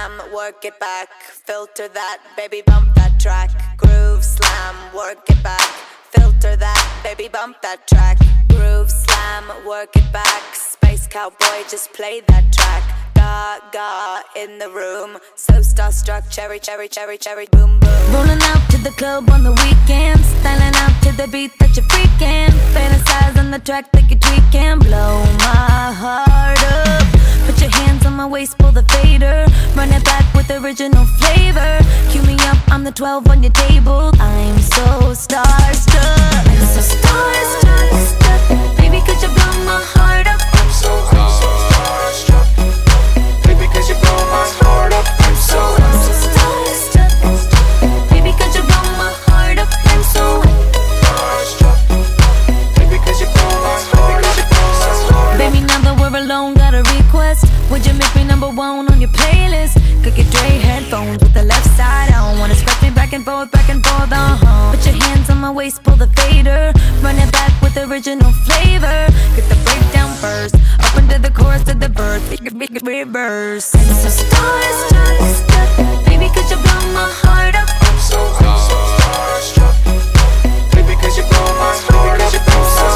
slam, work it back. Filter that, baby, bump that track. Groove slam, work it back. Filter that, baby, bump that track. Groove slam, work it back. Space cowboy, just play that track. Gaga in the room, so starstruck, cherry, cherry, cherry, cherry, boom, boom. Rolling out to the club on the weekend, styling out to the beat that you're freaking. Fantasize on the track that you're tweaking. Blow my heart up. Put your hands on my waist, pull the fader. Run it back with original flavor. Cue me up, I'm the 12 on your table. I'm so starstruck. I'm so starstruck. Baby, could you blow my heart up? I'm so starstruck. Baby, could you blow my heart up? I'm so starstruck. Baby, could you blow my heart up? I'm so starstruck. Baby, could you blow my heart up? Baby, now that we're alone, got a request. Would you make me number one on your playlist? Could get Dre headphones with the left side on. Wanna scratch me back and forth, Put your hands on my waist, pull the fader. Run it back with original flavor. Get the breakdown first, up into the chorus to the verse. Make it reverse. I'm so starstruck. Baby, could you blow my heart up? I'm so starstruck. Baby, could you blow my heart up? I'm so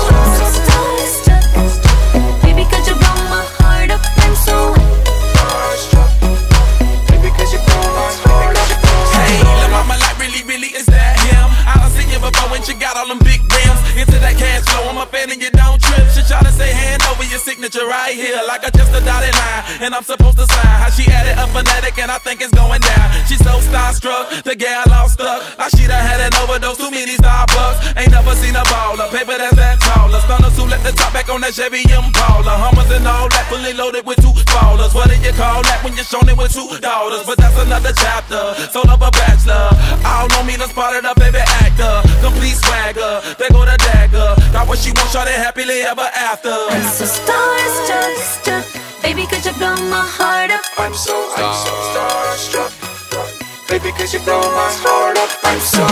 starstruck. Baby, could you blow my heart up? I'm so starstruck. Baby, could you blow my heart up? Hey, la mama, like really, is that him? I done seen you before when she got all them big rims. Into that cash flow, I'm a fan and you don't trip. She try to say hand over your signature right here, like I just a dotted line, and I'm supposed to sign. How she added a phonetic and I think it's going down. She's so starstruck, the gal all stuck. Like she done had an overdose, too many Starbucks. Ain't never seen a baller, paper that's that taller. Stunners who let the top back on that Chevy Impala. Hummers and all that, fully loaded with two ballers. What do you call that when you're shown it with two daughters? But that's another chapter, soul of a bachelor. All know me, done spotted a baby actor. Complete swagger, they go the dagger. Got what she wants, shawty happily ever after. I'm so starstruck. Baby, could you blow my heart up? I'm so starstruck. Baby, could you blow my heart up? I'm so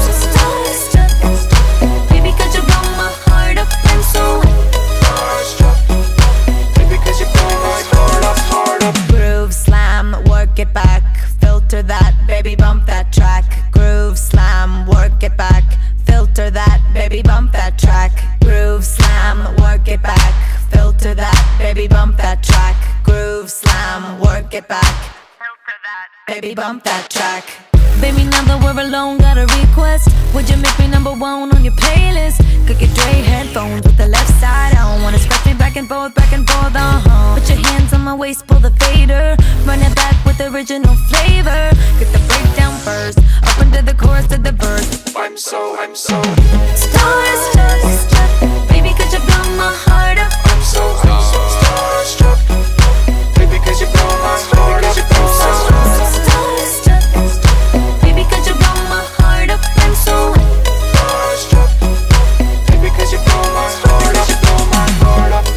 starstruck. Baby, could you blow my heart up? I'm so starstruck. Baby, could you blow my heart up? Groove slam, work it back. Filter that, baby, bump that track. Groove slam, work it back. Filter that, baby, bump that track. Groove slam, work it back. Filter that, baby, bump that track. Groove slam, work it back. Filter that, baby, bump that track. Baby, now that we're alone, got a request. Would you make me number one on your playlist? Could get Dre headphones with the left side on. Wanna scratch me back and forth, Put your hands on my waist, pull the fader. Run it back with original flavor. Get the breakdown first, up into the chorus to the verse. I'm so starstruck. Baby, could you blow my heart up? I'm so starstruck. Baby, could you blow my heart up? I'm so starstruck. Baby, could you blow my heart up? I'm so starstruck. Baby, could you blow my heart up?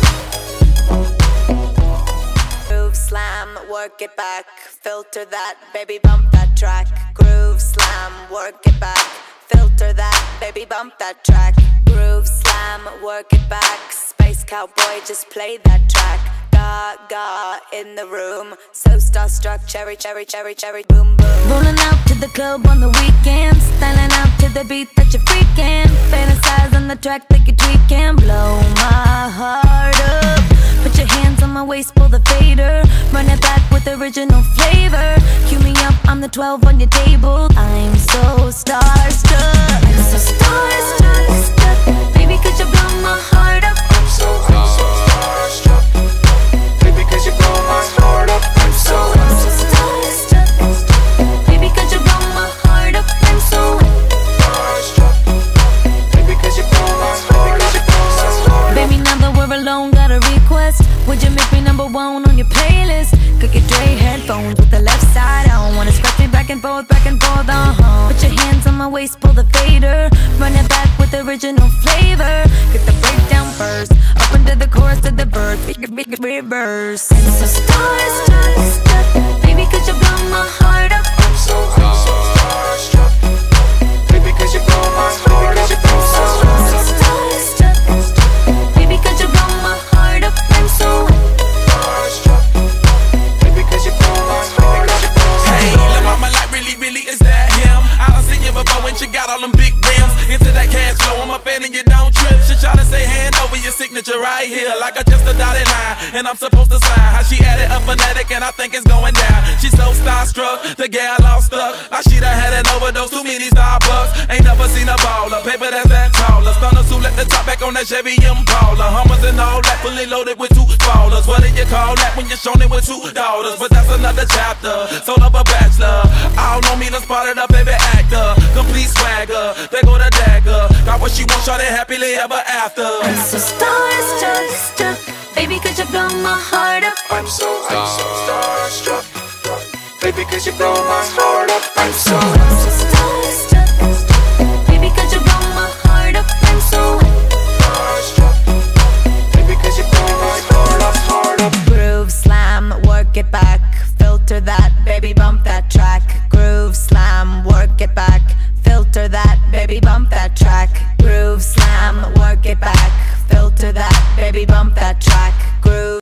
Groove slam, work it back. Filter that, baby, bump that track. Groove slam, work it back. Filter that, baby, bump that track. Groove slam, work it back. Space cowboy, just play that track. Gaga in the room, so starstruck, cherry, cherry, cherry, cherry, boom, boom. Rolling out to the club on the weekend, styling out to the beat that you're freaking. Fantasize on the track that you're tweaking. Blow my heart up. Put your hands on my waist, pull the fader. Run it back with original flavor. Cue me up, I'm the 12 on your table. I'm so starstruck. I'm so starstruck. Baby, could you blow my heart up? I'm so starstruck. Baby, could you blow my heart up? I'm so starstruck. Baby, could you blow my heart up? I'm so starstruck. Baby, could you blow my heart up? Baby, now that we're alone, got a request. Would you make me number one on your playlist? Could get Dre headphones with the left side on. Wanna scratch me back and forth, Put your hands on my waist, pull the fader. Run it back with original flavor. Get the breakdown first, up into the chorus to the verse. Make it reverse. I'm so starstruck. Baby, could you blow my heart up? I'm so starstruck. Baby, could you blow my heart up? I'm so starstruck. Baby, could you blow my heart up? I'm so starstruck. Baby, could you blow my heart up? like just a dotted line, and I'm supposed to sign. How she added a phonetic, and I think it's going down. She's so starstruck, the gal all stuck. Like she done had an overdose, too many Starbucks. Ain't never seen a baller, paper that's that taller. Stunners who let the top back on that Chevy Impala. Hummers and all that, fully loaded with 2 ballers. What do you call that when you're shown it with 2 daughters? But that's another chapter, sold up a bachelor. All know me, done spotted a baby actor. Complete swagger, they go to dagger. Got what she wants, shawty happily ever after. So starstruck, baby, could you blow my heart up? I'm so starstruck, baby, cause you blow my heart up. I'm so starstruck, baby, could you blow my heart up? I'm so starstruck, baby, cause you blow my heart up, heart up. Groove slam, work it back. Filter that, baby, bump that track. Groove slam, work it back. Filter that, baby, bump that track. Groove slam, work it back. Filter that, baby, bump that track.